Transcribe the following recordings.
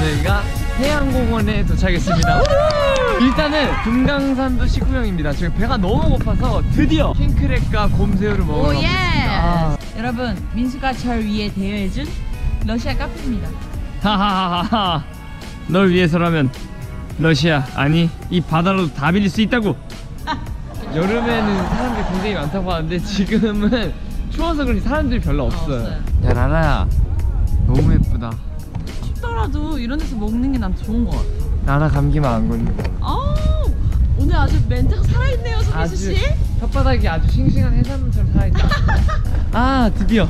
저희가 해양공원에 도착했습니다. 일단은 금강산도 식후경입니다. 지금 배가 너무 고파서 드디어 킹크랩과 곰새우를 먹으러 가고 있습니다. 여러분, 민수가 절 위해 대여해준 러시아 카페입니다. 하하하하. 널 위해서라면 러시아 아니 이 바다로도 다 빌릴 수 있다고. 여름에는 사람들이 굉장히 많다고 하는데 지금은 추워서 그런지 사람들이 별로 없어요. 야 라라야, 너무 예쁘다. 춥더라도 이런 데서 먹는 게 난 좋은 것 같아. 라라 감기만 안 걸리고. 오늘 아주 멘트가 살아있네요, 소미수 씨. 혓바닥이 아주 싱싱한 해산물처럼 살아있다. 아 드디어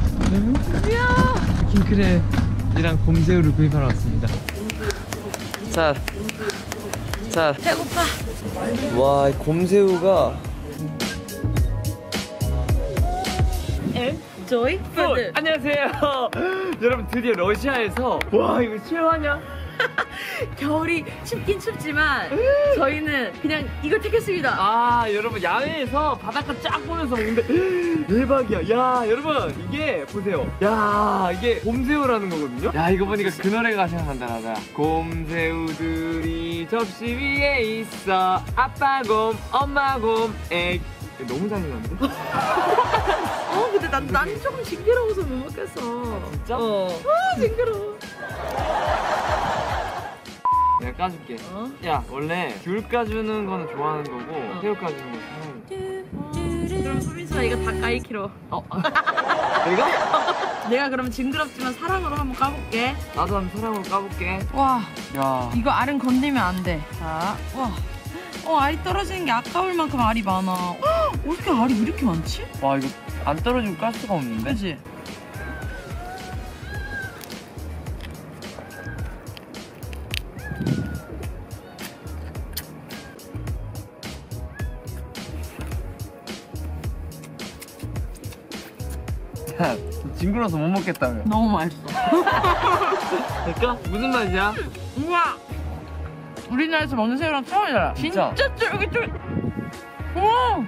킹크랩이랑 곰새우를 구입하러 왔습니다. 자 배고파. 와, 곰새우가 Enjoy food. 안녕하세요. 여러분 드디어 러시아에서 와 이거 실화냐? 겨울이 춥긴 춥지만 저희는 그냥 이걸 택했습니다. 아 여러분 야외에서 바닷가 쫙 보면서 먹는데 대박이야. 야 여러분 이게 보세요. 야 이게 곰새우라는 거거든요. 야 이거 보니까 그 노래가 생각난다. 나다. 곰새우들이 접시 위에 있어. 아빠 곰 엄마 곰 에이. 너무 잔인한데? 근데 난 조금 징그러워서 못 먹겠어. 진짜? 징그러워. 내가 까줄게. 야 원래 귤 까주는 거는 좋아하는 거고 새우 까주는 거 사랑해. 그럼 소민수가 이거 다 까이키로. 내가? 내가 그럼 징그럽지만 사랑으로 한번 까볼게. 나도 한번 사랑으로 까볼게. 와, 야 이거 알은 건들면 안 돼. 자, 와. 알이 떨어지는 게 아까울 만큼 알이 많아. 어떻게 알이 이렇게 많지? 와 이거 안 떨어지고 깔 수가 없는데? 그치? 야 징그러워서 못 먹겠다며. 너무 맛있어. 그러니까? 무슨 맛이야? 우와! 우리나라에서 먹는 새우랑 처음이잖아. 진짜? 진짜 쫄깃쫄깃. 우와!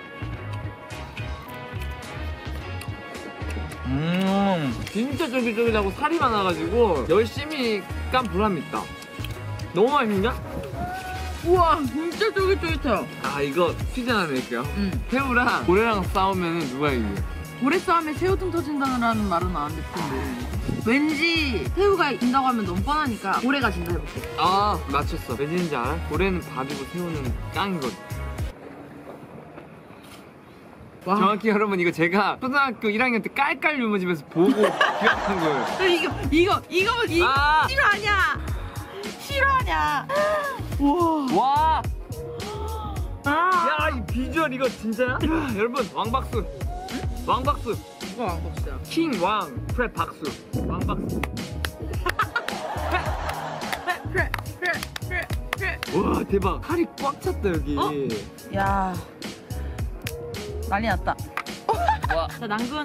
진짜 쫄깃쫄깃하고 살이 많아가지고 열심히 깐 보람이 있다. 너무 맛있냐? 우와, 진짜 쫄깃쫄깃해요. 아 이거 퀴즈 하나 낼게요. 새우랑 고래랑 싸우면 누가 이겨? 고래 싸움에 새우등 터진다는 말은 안 듣던데. 왠지 새우가 이긴다고 하면 너무 뻔하니까 고래가 진다 해볼게. 아 맞췄어. 왜 지는지 알아? 고래는 밥이고 새우는 깡이거든. 와. 정확히 여러분 이거 제가 초등학교 1학년 때 깔깔 유머집에서 보고 기억한 거예요. 이거 아! 실화냐? 실화냐? 우와. 와! 아. 야, 이 비주얼 이거 진짜야? 야, 여러분 왕박수. 왕박수. 누가 왕박수야? 킹왕 프레 박수. 왕박수. 와 대박. 살이 꽉 찼다 여기. 야. 난리 났다. 와. 자, 남군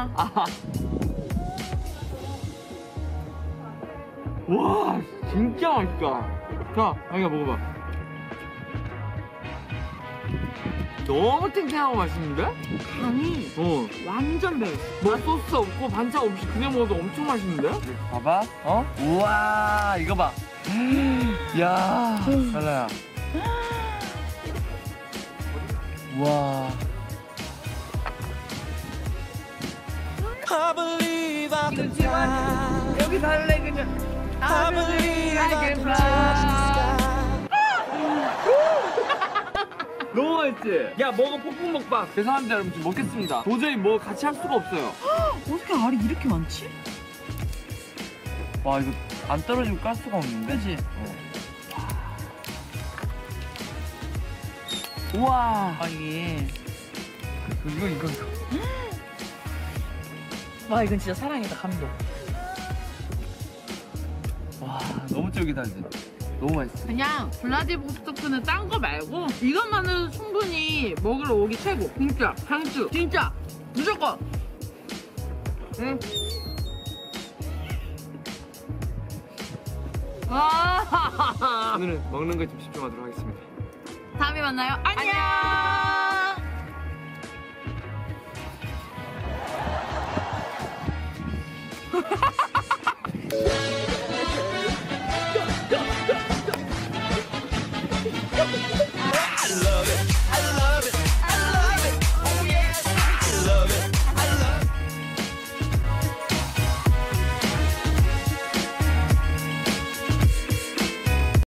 와 진짜 맛있다. 자, 자기가 먹어봐. 너무 탱탱하고 맛있는데? 간이 완전 배웠어. 뭐 소스 없고 반찬 없이 그냥 먹어도 엄청 맛있는데? 봐봐. 우와 이거 봐. 야 달라야. 우와. 이거 제발 여기 달래 그냥. I believe I can fly. 너무 맛있지? 야 먹어 폭풍 먹방. 죄송합니다 여러분 지금 먹겠습니다. 도저히 뭐 같이 할 수가 없어요. 어떻게 알이 이렇게 많지? 와 이거 안 떨어지고 깔 수가 없는데? 그치? 우와. 이게 이거. 와, 이건 진짜 사랑이다. 감동. 와 너무 쫄깃하지? 너무 맛있어. 그냥 블라디보스토크는 딴 거 말고 이것만은 충분히 먹으러 오기 최고. 진짜 강추. 진짜 무조건. 응? 오늘은 먹는 거에 좀 집중하도록 하겠습니다. 다음에 만나요. 안녕. I love it.